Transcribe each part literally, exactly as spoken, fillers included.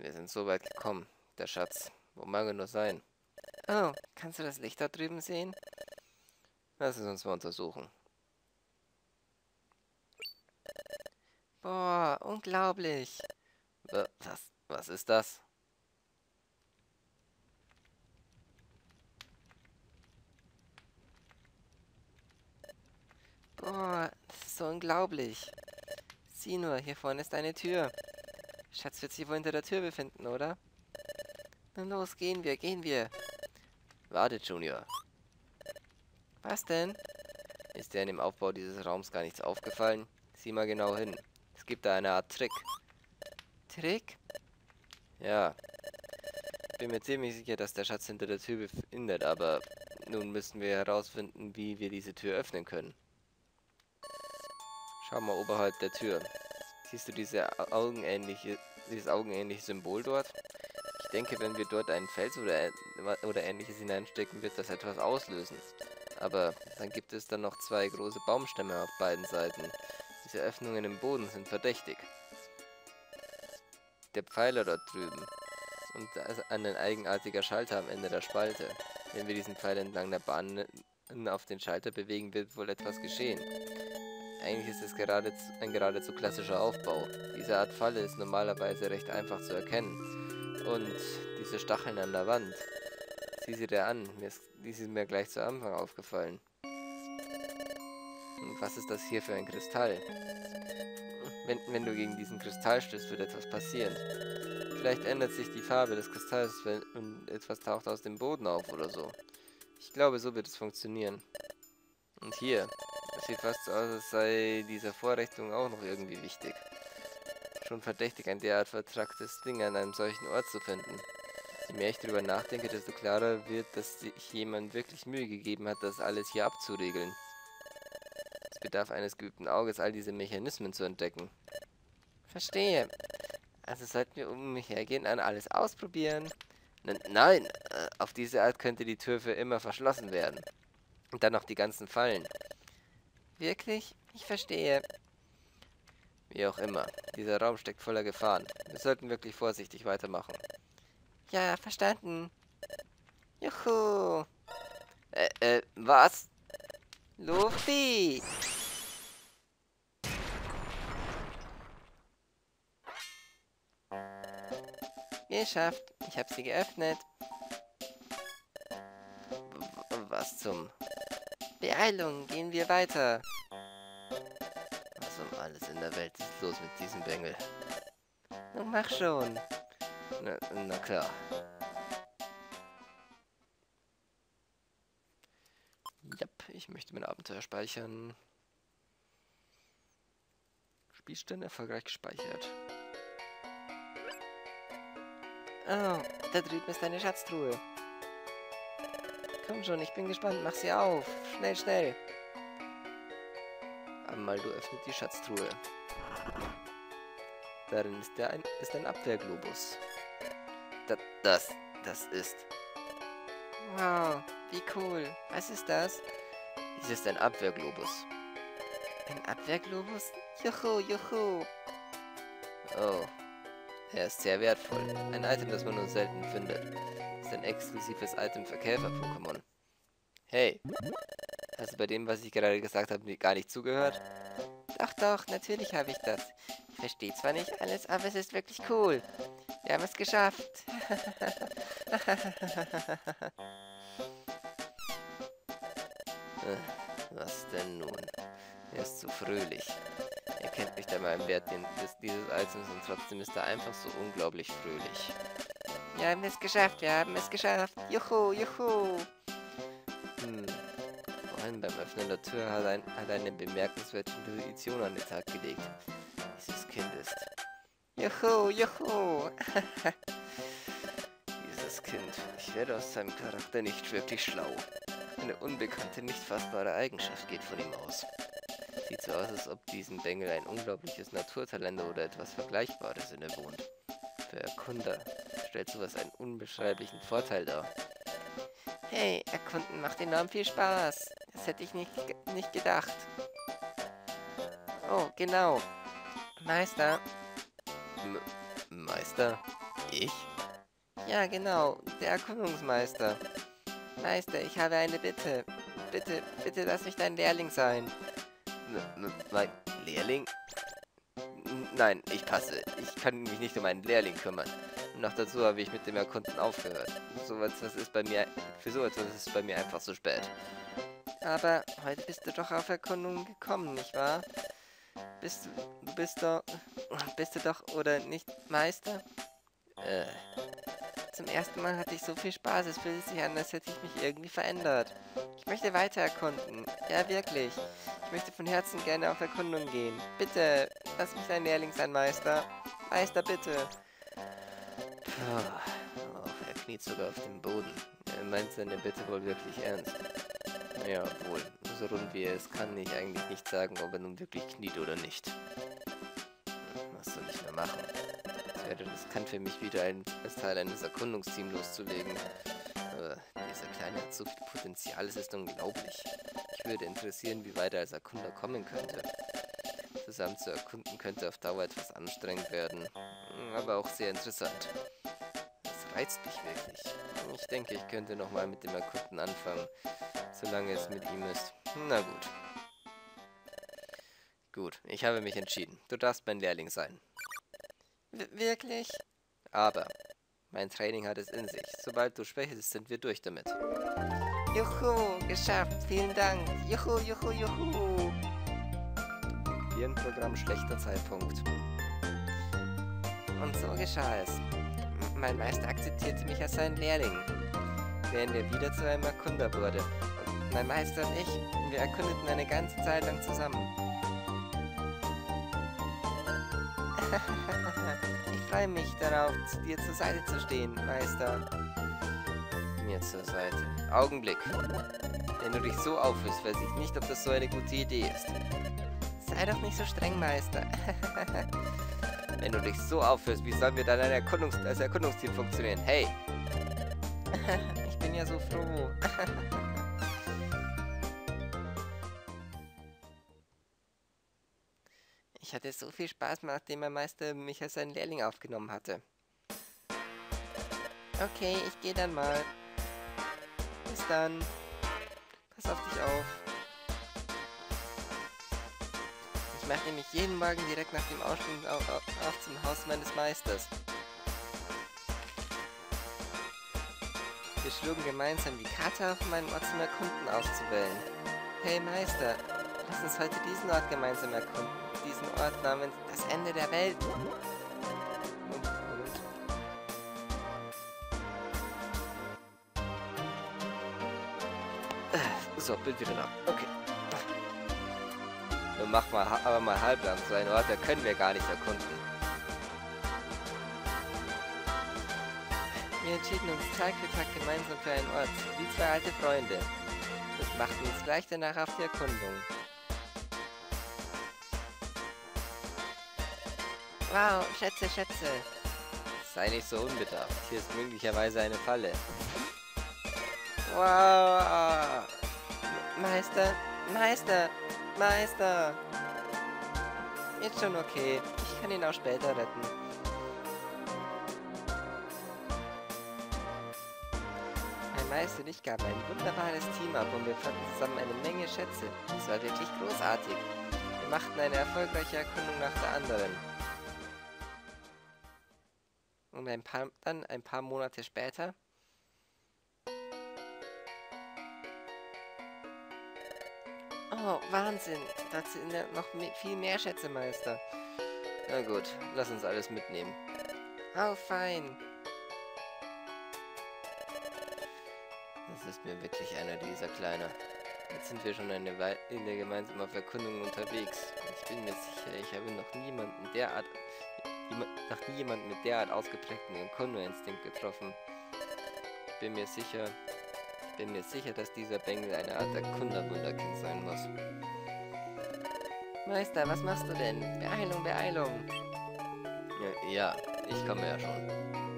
Wir sind so weit gekommen. Der Schatz. Wo mag er nur sein? Oh, kannst du das Licht da drüben sehen? Lass es uns mal untersuchen. Boah, unglaublich. Wa- Was, was ist das? Boah, das ist so unglaublich. Sieh nur, hier vorne ist eine Tür. Schatz wird sich wohl hinter der Tür befinden, oder? Nun los, gehen wir, gehen wir. Warte, Junior. Was denn? Ist dir in dem Aufbau dieses Raums gar nichts aufgefallen? Sieh mal genau hin. Es gibt da eine Art Trick. Trick? Ja. Bin mir ziemlich sicher, dass der Schatz hinter der Tür befindet, aber nun müssen wir herausfinden, wie wir diese Tür öffnen können. Schau mal oberhalb der Tür. Siehst du diese augenähnliche, dieses augenähnliche Symbol dort? Ich denke, wenn wir dort einen Fels oder, oder ähnliches hineinstecken, wird das etwas auslösen. Aber dann gibt es dann noch zwei große Baumstämme auf beiden Seiten. Diese Öffnungen im Boden sind verdächtig. Der Pfeiler dort drüben und ein eigenartiger Schalter am Ende der Spalte. Wenn wir diesen Pfeil entlang der Bahn auf den Schalter bewegen, wird wohl etwas geschehen. Eigentlich ist es geradezu, ein geradezu klassischer Aufbau. Diese Art Falle ist normalerweise recht einfach zu erkennen. Und diese Stacheln an der Wand, sieh sie dir an, mir ist, die sind mir gleich zu Anfang aufgefallen. Und was ist das hier für ein Kristall? Wenn, wenn du gegen diesen Kristall stößt, wird etwas passieren. Vielleicht ändert sich die Farbe des Kristalls wenn, und etwas taucht aus dem Boden auf oder so. Ich glaube, so wird es funktionieren. Und hier, es sieht fast so aus, als sei diese Vorrichtung auch noch irgendwie wichtig. Schon verdächtig, ein derart vertracktes Ding an einem solchen Ort zu finden. Je mehr ich darüber nachdenke, desto klarer wird, dass sich jemand wirklich Mühe gegeben hat, das alles hier abzuregeln. Es bedarf eines geübten Auges, all diese Mechanismen zu entdecken. Verstehe. Also sollten wir um mich hergehen und alles ausprobieren? N nein, äh, auf diese Art könnte die Tür für immer verschlossen werden. Und dann noch die ganzen Fallen. Wirklich? Ich verstehe. Wie auch immer, dieser Raum steckt voller Gefahren. Wir sollten wirklich vorsichtig weitermachen. Ja, verstanden. Juhu. Äh, äh, was? Luffy! Geschafft. Ich habe sie geöffnet. W- Was zum... Beeilung, gehen wir weiter. Was um alles in der Welt ist los mit diesem Bengel? Nun mach schon. Na, na klar. Jap, ich möchte mein Abenteuer speichern. Spielstand erfolgreich gespeichert. Oh, da drüben ist eine Schatztruhe. Komm schon, ich bin gespannt, mach sie auf. Schnell, schnell. Amaldo öffnet die Schatztruhe. Darin ist, der ein, ist ein Abwehrglobus. Da, das, das ist... Wow, wie cool. Was ist das? Dies ist ein Abwehrglobus. Ein Abwehrglobus? Juhu, juhu. Oh, er ist sehr wertvoll. Ein Item, das man nur selten findet. Ist ein exklusives Item für Käfer-Pokémon. Hey, hast du bei dem, was ich gerade gesagt habe, gar nicht zugehört? Doch, doch, natürlich habe ich das. Ich verstehe zwar nicht alles, aber es ist wirklich cool. Wir haben es geschafft. Was denn nun? Er ist zu fröhlich. Er kennt nicht einmal im Wert den, des, dieses Items und trotzdem ist er einfach so unglaublich fröhlich. Wir haben es geschafft, wir haben es geschafft. Juhu, juhu. Hm. Vorhin beim Öffnen der Tür hat, ein, hat eine bemerkenswerte Intuition an den Tag gelegt. Dieses Kind ist... Juhu, juhu. Dieses Kind. Ich werde aus seinem Charakter nicht wirklich schlau. Eine unbekannte, nicht fassbare Eigenschaft geht von ihm aus. Sieht so aus, als ob diesem Bengel ein unglaubliches Naturtalent oder etwas Vergleichbares innewohnt. Für Erkunder stellt sowas einen unbeschreiblichen Vorteil dar. Hey, Erkunden macht enorm viel Spaß. Das hätte ich nicht, nicht gedacht. Oh, genau. Meister. M Meister? Ich? Ja, genau, der Erkundungsmeister. Meister, ich habe eine Bitte. Bitte, bitte lass mich dein Lehrling sein. N mein Lehrling? N nein, ich passe. Ich kann mich nicht um einen Lehrling kümmern. Und noch dazu habe ich mit dem Erkunden aufgehört. So etwas ist bei mir, für so etwas ist es bei mir einfach zu spät. Aber heute bist du doch auf Erkundung gekommen, nicht wahr? Bist du, du bist doch, bist du doch, oder nicht, Meister? Äh, zum ersten Mal hatte ich so viel Spaß, es fühlt sich an, als hätte ich mich irgendwie verändert. Ich möchte weiter erkunden, ja wirklich. Ich möchte von Herzen gerne auf Erkundung gehen. Bitte, lass mich dein Lehrling sein, Meister. Meister, bitte. Oh, er kniet sogar auf dem Boden. Er meint seine Bitte wohl wirklich ernst. Ja, wohl. So rund wie er es kann ich eigentlich nicht sagen, ob er nun wirklich kniet oder nicht. Was soll ich mehr machen? Es wäre riskant für mich wieder ein, als Teil eines Erkundungsteams loszulegen. Aber dieser Kleine hat so viel Potenzial, es ist unglaublich. Ich würde interessieren, wie weit er als Erkunder kommen könnte. Zusammen zu erkunden könnte auf Dauer etwas anstrengend werden, aber auch sehr interessant. Das reizt mich wirklich. Ich denke, ich könnte nochmal mit dem Erkunden anfangen, solange es mit ihm ist. Na gut. Gut, ich habe mich entschieden. Du darfst mein Lehrling sein. W- wirklich? Aber mein Training hat es in sich. Sobald du schwächst, sind wir durch damit. Juhu, geschafft. Vielen Dank. Juhu, juhu, juhu. Virenprogramm schlechter Zeitpunkt. Und so geschah es. M- Mein Meister akzeptierte mich als seinen Lehrling, während er wieder zu einem Erkunder wurde. Und mein Meister und ich, wir erkundeten eine ganze Zeit lang zusammen. Ich freue mich darauf, zu dir zur Seite zu stehen, Meister. Mir zur Seite. Augenblick. Wenn du dich so aufführst, weiß ich nicht, ob das so eine gute Idee ist. Sei doch nicht so streng, Meister. Wenn du dich so aufführst, wie sollen wir dann ein Erkundungs als Erkundungsteam funktionieren? Hey! Ich bin ja so froh. Ich hatte so viel Spaß, nachdem mein Meister mich als seinen Lehrling aufgenommen hatte. Okay, ich gehe dann mal. Bis dann. Pass auf dich auf. Ich mache mich jeden Morgen direkt nach dem Aufstehen auf, auf, auf zum Haus meines Meisters. Wir schlugen gemeinsam die Karte auf, um einen Ort zum Erkunden auszuwählen. Hey Meister, lass uns heute diesen Ort gemeinsam erkunden. Diesen Ort namens das Ende der Welt. Und, und. So, Bild wieder nach. Okay. Nun mach mal, aber mal halblang. So einen Ort, da können wir gar nicht erkunden. Wir entschieden uns Tag für Tag gemeinsam für einen Ort, wie zwei alte Freunde. Das machten uns gleich danach auf die Erkundung. Wow, Schätze, Schätze. Sei nicht so unbedarft. Hier ist möglicherweise eine Falle. Wow. Meister, Meister, Meister. Jetzt schon okay. Ich kann ihn auch später retten. Mein Meister und ich gaben ein wunderbares Team ab und wir fanden zusammen eine Menge Schätze. Es war wirklich großartig. Wir machten eine erfolgreiche Erkundung nach der anderen. Und ein paar, dann ein paar Monate später oh, Wahnsinn! Dort sind ja noch me viel mehr Schätze, Meister. Na gut, lass uns alles mitnehmen. Oh, fein! Das ist mir wirklich einer dieser Kleiner. Jetzt sind wir schon eine Weile gemeinsam auf Erkundung unterwegs. Ich bin mir sicher, ich habe noch niemanden derart... noch nie jemanden mit derart ausgeprägten Erkundungsinstinkt getroffen. Ich bin mir sicher... bin mir sicher, dass dieser Bengel eine Art Erkunderwunderkind sein muss. Meister, was machst du denn? Beeilung, Beeilung! Ja, ja, ich komme ja schon.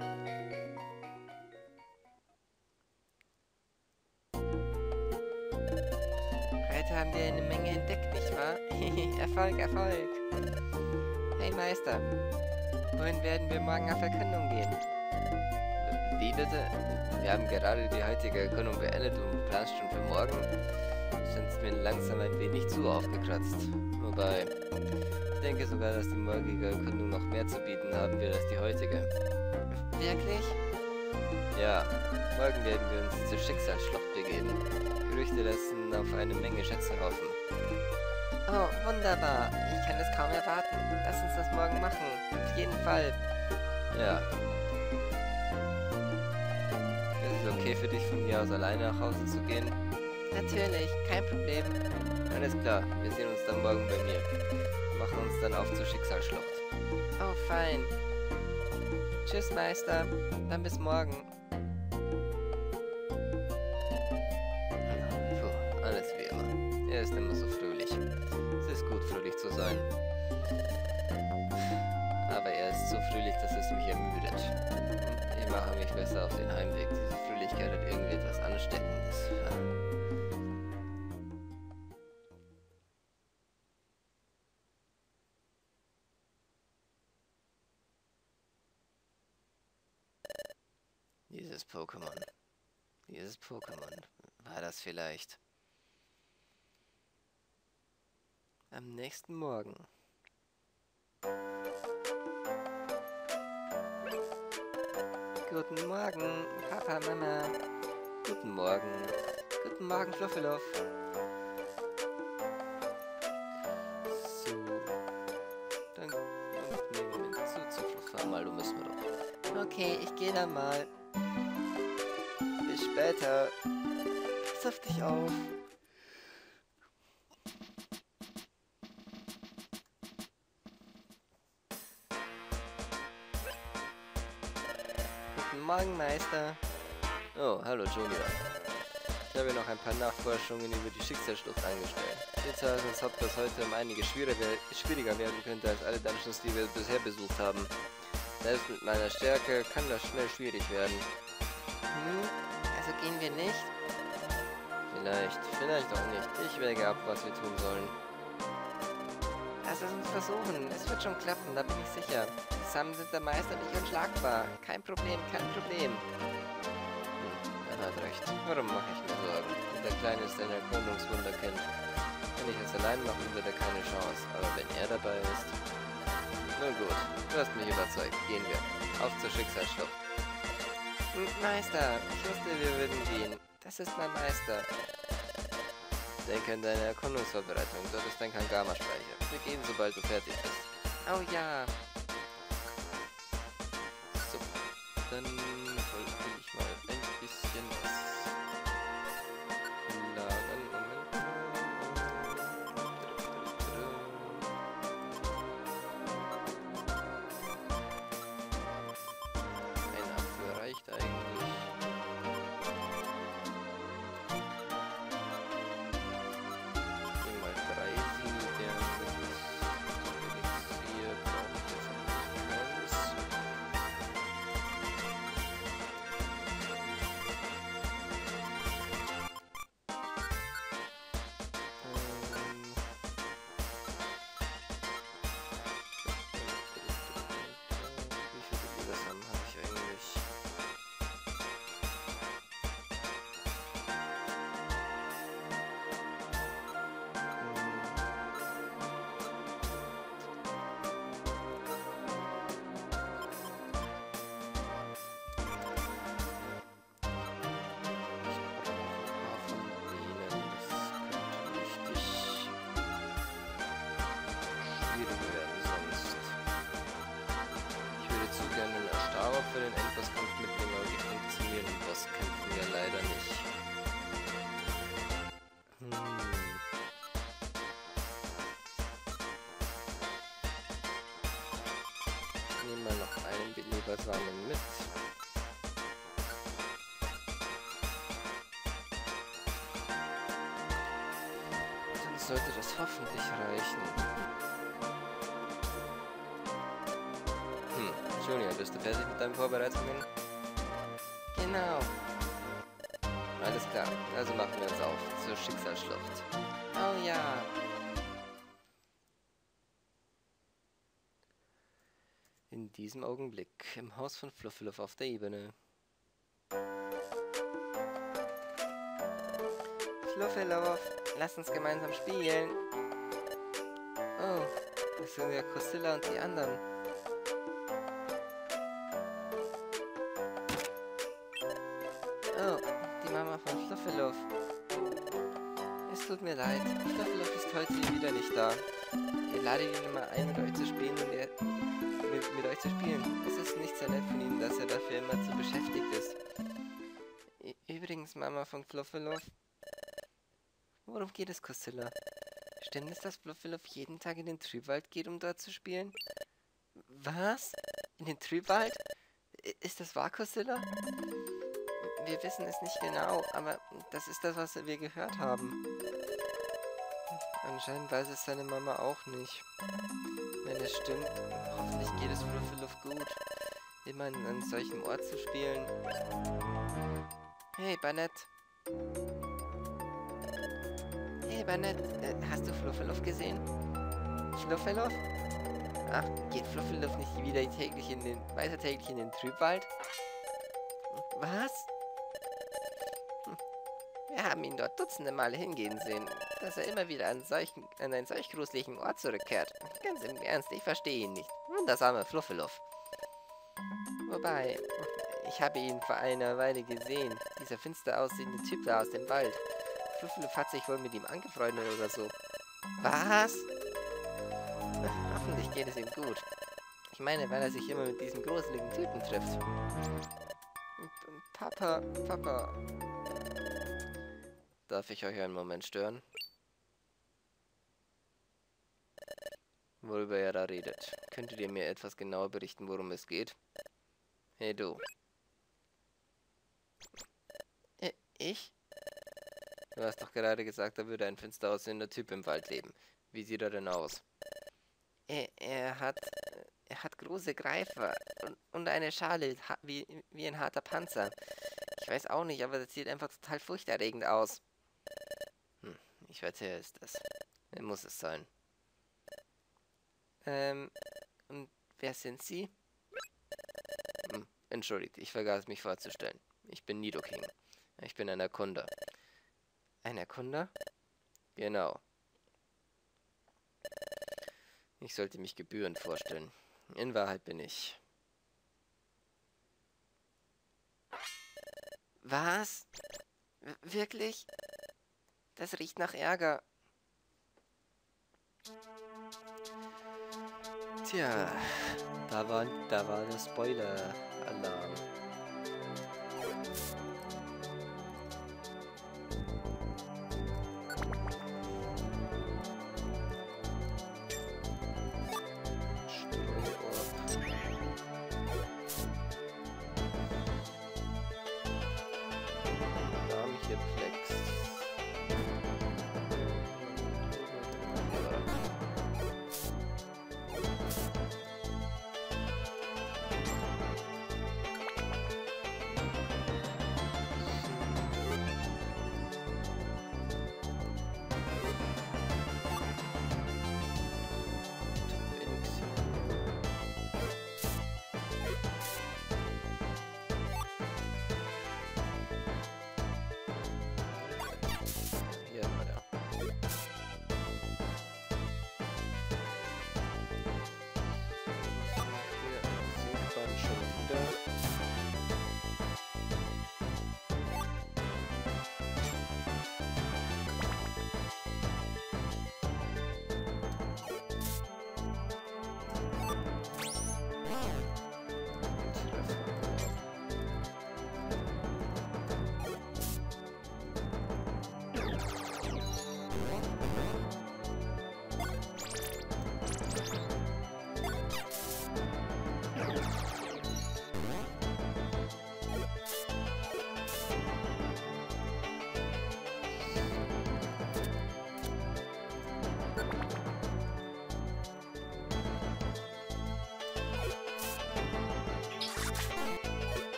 Heute haben wir eine Menge entdeckt, nicht wahr? Erfolg, Erfolg! Hey Meister, wohin werden wir morgen auf Erkundung gehen? Wie bitte? Wir haben gerade die heutige Erkundung beendet und planst schon für morgen. Scheint mir langsam ein wenig zu aufgekratzt. Wobei, ich denke sogar, dass die morgige Erkundung noch mehr zu bieten haben wird als die heutige. Wirklich? Ja, morgen werden wir uns zur Schicksalsschlacht begeben. Gerüchte lassen auf eine Menge Schätze hoffen. Oh, wunderbar. Ich kann es kaum erwarten. Lass uns das morgen machen. Auf jeden Fall. Ja. Ist es okay für dich, von hier aus alleine nach Hause zu gehen? Natürlich, kein Problem. Alles klar, wir sehen uns dann morgen bei mir. Machen uns dann auf zur Schicksalsschlacht. Oh, fein. Tschüss, Meister. Dann bis morgen. Puh, alles wie immer. Er ist immer so fröhlich. Es ist gut, fröhlich zu sein. Aber er ist so fröhlich, dass es mich ermüdet. Ich mache mich besser auf den Heimweg. Diese Fröhlichkeit hat irgendwie etwas Ansteckendes. Dieses Pokémon. Dieses Pokémon. War das vielleicht? Am nächsten Morgen. Guten Morgen, Papa, Mama. Guten Morgen. Guten Morgen, Fluffeluff. So. Dann nehmen wir mit zu, zu Fluff fahren mal, du müssen wir doch. Okay, ich gehe dann mal. Bis später. Pass auf dich auf. Guten Morgen, Meister. Oh, hallo, Junior. Ich habe noch ein paar Nachforschungen über die Schicksalsschlucht angestellt. Wir sagen uns, ob das heute um einige schwieriger werden könnte als alle Dungeons, die wir bisher besucht haben. Selbst mit meiner Stärke kann das schnell schwierig werden. Hm, also gehen wir nicht? Vielleicht, vielleicht auch nicht. Ich wäge ab, was wir tun sollen. Lass es uns versuchen. Es wird schon klappen, da bin ich sicher. Zusammen sind der Meister und ich unschlagbar. Kein Problem, kein Problem. Hm, er hat recht. Warum mache ich mir Sorgen? Der Kleine ist ein Erkundungswunderkind. Wenn ich es allein machen, wird er keine Chance. Aber wenn er dabei ist... Nun gut, du hast mich überzeugt. Gehen wir. Auf zur Schicksalsschlucht. Meister, ich wusste, wir würden gehen. Das ist mein Meister. Denke an deine Erkundungsvorbereitung. Dort ist ein Kangama-Speicher. Wir gehen, sobald du fertig bist. Oh ja. So. Dann wollte ich mal ein bisschen was lagern. Moment mal. Ein Apfel reicht eigentlich. Hier mal drei Siegel mit Elixier brauche ich jetzt nicht keins. Wie viele Ligasamen habe ich eigentlich? Für den Endbosskampf mitnehmen, aber die funktionieren im Bosskämpfen ja leider nicht. Hm. Ich nehme mal noch einen Belebersamen mit. Dann sollte das hoffentlich reichen. Junior, bist du fertig mit deinen Vorbereitungen? Genau. Alles klar, also machen wir uns auf zur Schicksalsschlucht. Oh ja. In diesem Augenblick im Haus von Fluffyluff auf der Ebene. Fluffyluff, lass uns gemeinsam spielen. Oh, das sind ja Cosilla und die anderen. Oh, die Mama von Fluffyluff. Es tut mir leid, Fluffyluff ist heute wieder nicht da. Ihr ladet ihn immer ein, mit euch zu spielen und er, mit, mit euch zu spielen. Es ist nicht sehr nett von ihm, dass er dafür immer zu beschäftigt ist. Ü Übrigens, Mama von Fluffyluff. Worum geht es, Cosilla? Stimmt es, dass Fluffyluff jeden Tag in den Trübwald geht, um dort zu spielen? Was? In den Trübwald? I ist das wahr, Cosilla? Wir wissen es nicht genau, aber das ist das, was wir gehört haben. Anscheinend weiß es seine Mama auch nicht. Wenn es stimmt, hoffentlich geht es Fluffyluff gut, immer an einem solchen Ort zu spielen. Hey, Banette. Hey, Banette, äh, hast du Fluffyluff gesehen? Fluffyluff? Ach, geht Fluffyluff nicht wieder täglich in den, weiter täglich in den Trübwald? Was? Wir haben ihn dort dutzende Male hingehen sehen, dass er immer wieder an, solchen, an einen solch gruseligen Ort zurückkehrt. Ganz im Ernst, ich verstehe ihn nicht. Wundersamer Fluffyluff. Wobei, ich habe ihn vor einer Weile gesehen. Dieser finster aussehende Typ da aus dem Wald. Fluffyluff hat sich wohl mit ihm angefreundet oder so. Was? Hoffentlich geht es ihm gut. Ich meine, weil er sich immer mit diesem gruseligen Typen trifft. Papa, Papa. Darf ich euch einen Moment stören? Worüber er da redet. Könntet ihr mir etwas genauer berichten, worum es geht? Hey du. Äh, ich? Du hast doch gerade gesagt, da würde ein finster aussehender Typ im Wald leben. Wie sieht er denn aus? Er, er hat... Er hat große Greifer und, und eine Schale, wie, wie ein harter Panzer. Ich weiß auch nicht, aber das sieht einfach total furchterregend aus. Hm, ich wette, er ist das. Er muss es sein. Ähm, und wer sind Sie? Hm, entschuldigt, ich vergaß mich vorzustellen. Ich bin Nidoking. Ich bin ein Erkunder. Ein Erkunder? Genau. Ich sollte mich gebührend vorstellen. In Wahrheit bin ich. Was? W- wirklich? Das riecht nach Ärger. Tja, da war, da war der Spoiler-Alarm.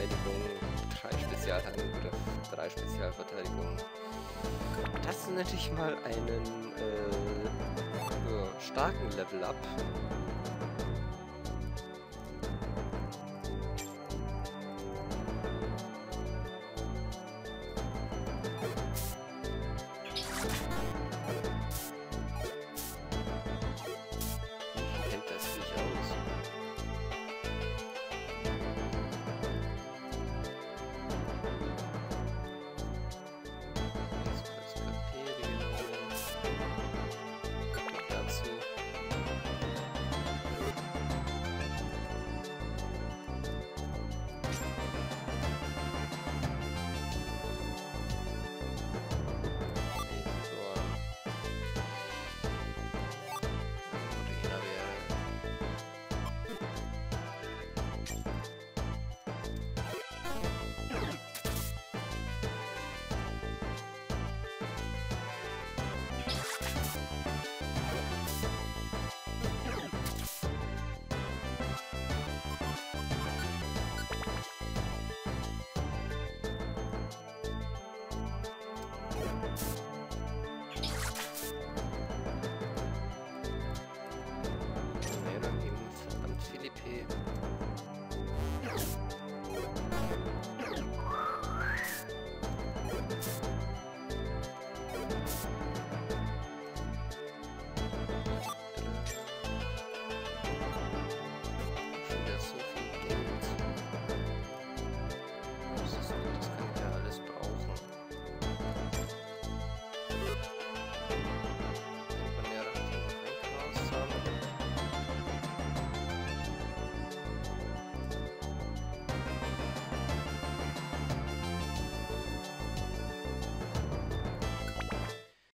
Spezialverteidigung, drei Spezialhandlung oder drei Spezialverteidigung. Das ist natürlich mal einen äh, ja, starken Level-Up.